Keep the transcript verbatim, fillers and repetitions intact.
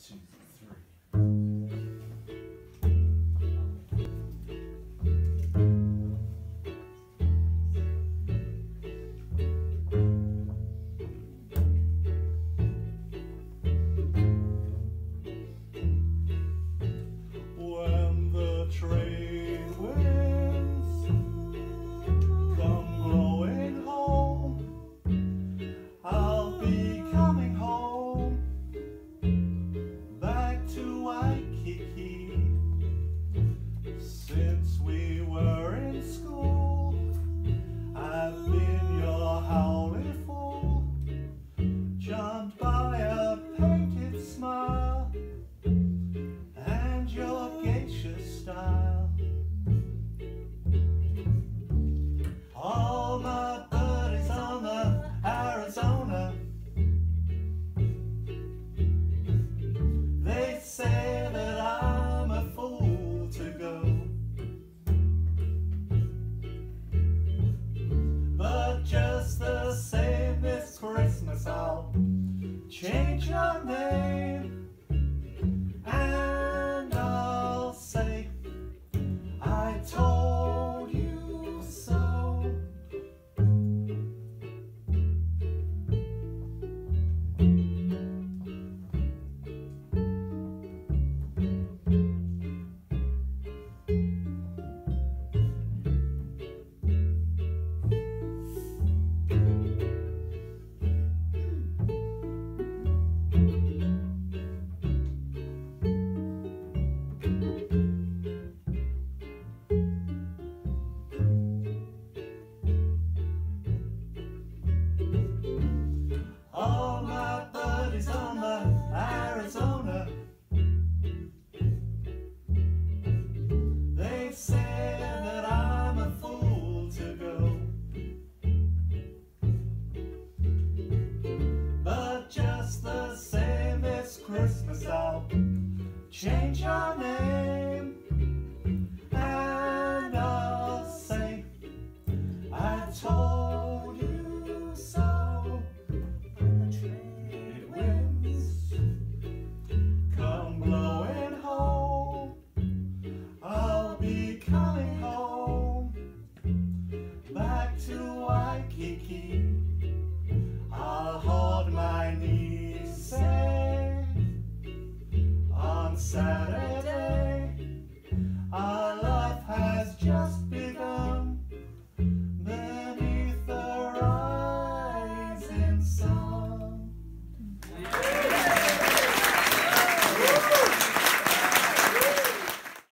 two, three. When the trade winds come blowing home, I'll be coming home back to Waikiki. Since we were in school, I've been your howling fool, charmed by a painted smile and your geisha style. All my buddies on the Arizona, they say that I'm a fool to go, but just the same this Christmas I'll change your name